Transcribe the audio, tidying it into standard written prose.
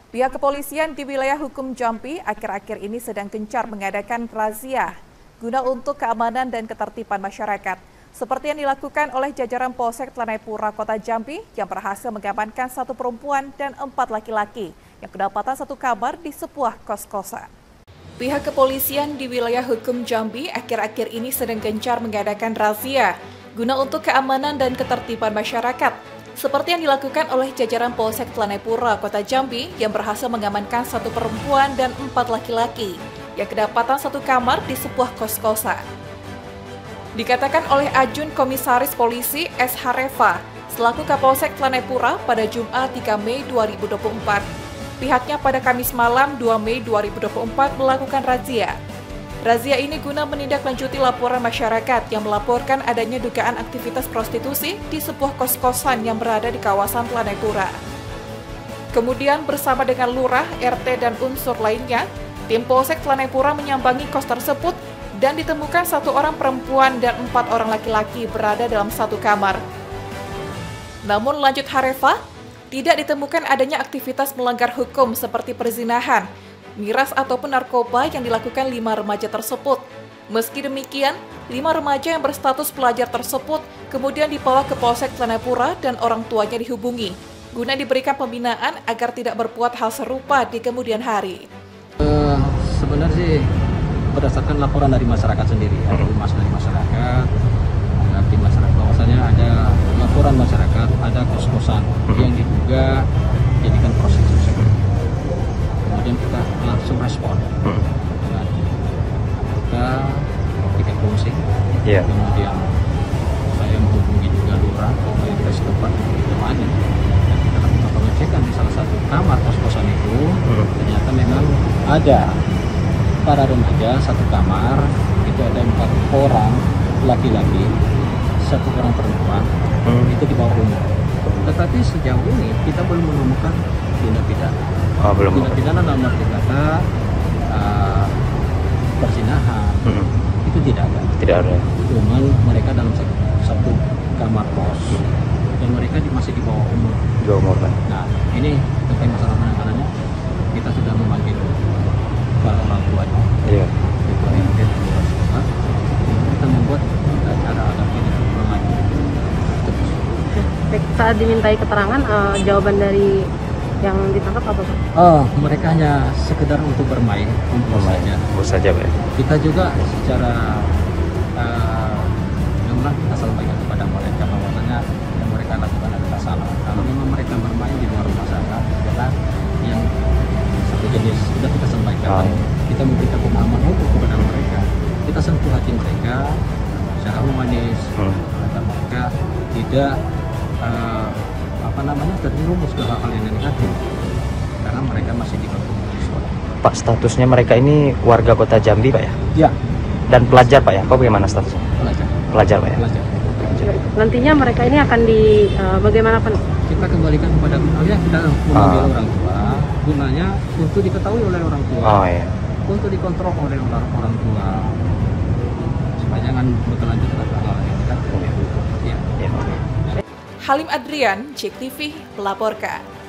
Pihak kepolisian di wilayah hukum Jambi akhir-akhir ini sedang gencar mengadakan razia guna untuk keamanan dan ketertiban masyarakat. Seperti yang dilakukan oleh jajaran Polsek Tlanai-Pura Kota Jambi yang berhasil mengamankan 1 perempuan dan 4 laki-laki yang kedapatan 1 kamar di sebuah kos-kosan. Pihak kepolisian di wilayah hukum Jambi akhir-akhir ini sedang gencar mengadakan razia guna untuk keamanan dan ketertiban masyarakat. Seperti yang dilakukan oleh jajaran Polsek Tlanai-Pura Kota Jambi yang berhasil mengamankan 1 perempuan dan 4 laki-laki yang kedapatan 1 kamar di sebuah kos-kosan. Dikatakan oleh Ajun Komisaris Polisi S. Harefa selaku Kapolsek Tlanai-Pura pada Jumat 3 Mei 2024. Pihaknya pada Kamis malam 2 Mei 2024 melakukan razia. Razia ini guna menindaklanjuti laporan masyarakat yang melaporkan adanya dugaan aktivitas prostitusi di sebuah kos-kosan yang berada di kawasan Tlanai-Pura. Kemudian bersama dengan lurah, RT, dan unsur lainnya, tim Polsek Tlanai-Pura menyambangi kos tersebut dan ditemukan 1 orang perempuan dan 4 orang laki-laki berada dalam 1 kamar. Namun lanjut Harefa, tidak ditemukan adanya aktivitas melanggar hukum seperti perzinahan, miras ataupun narkoba yang dilakukan 5 remaja tersebut. Meski demikian, 5 remaja yang berstatus pelajar tersebut kemudian dibawa ke Polsek Tlanai-Pura dan orang tuanya dihubungi guna diberikan pembinaan agar tidak berbuat hal serupa di kemudian hari. Sebenarnya sih berdasarkan laporan dari masyarakat sendiri, ada humas dari masyarakat, tim masyarakat bahwasanya ada laporan masyarakat, ada kos-kosan yang diduga jadikan prostitusi. Kemudian kita langsung respon dengan kita tiket polsek, kemudian saya menghubungi juga lurah pemerintah setempat temannya, dan kita lakukan pengecekan di salah satu kamar kos-kosan itu. Ternyata memang ada para remaja 1 kamar, itu ada 4 orang laki-laki, 1 orang perempuan, itu di bawah umur. Tetapi sejauh ini kita belum menemukan tindak pidana. Tindak pidana dalam arti kata perzinahan, itu tidak ada. Tidak ada. Cuman mereka dalam satu kamar kos dan mereka masih di bawah umur. Nah, ini terkait masalah penanganannya, kita sudah memanggil para orang tuanya. Iya. Kita membuat cara agar tidak terulang lagi. Saat dimintai keterangan, jawaban dari yang ditangkap apa, Pak? Mereka hanya sekedar untuk bermain saja. Pak. Kita juga secara kita sampaikan kepada mereka bahwasanya yang mereka lakukan adalah salah. Kalau memang mereka bermain di luar rumah sana, adalah yang satu jenis sudah kita sampaikan. Kita memberikan pemahaman hukum kepada mereka. Kita sentuh hati mereka secara humanis agar mereka tidak terjerumus ke hal-hal yang negatif karena mereka masih di bawah umur sekolah. Pak, statusnya mereka ini warga Kota Jambi, Pak ya? Ya. Dan pelajar, Pak ya? Apa bagaimana statusnya? Pelajar, Pak ya? Pelajar. Nantinya mereka ini akan bagaimana, Pak? Kita kembalikan kepada kita memanggil orang tua, gunanya untuk diketahui oleh orang tua. Untuk dikontrol oleh orang tua supaya jangan berlanjut ke hal yang negatif. Halim Adrian, JEK TV melaporkan.